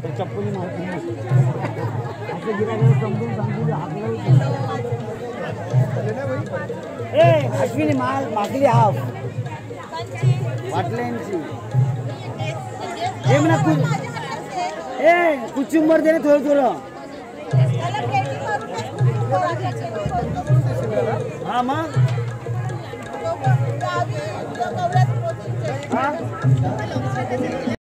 चप्पली मारते असं गिरायला समजून सांगून ए अश्विनी माल मागली हाफ वाटल्यांची हे म्हणा ए कुचुंबर दे ना थोडं थोडं हा मग हा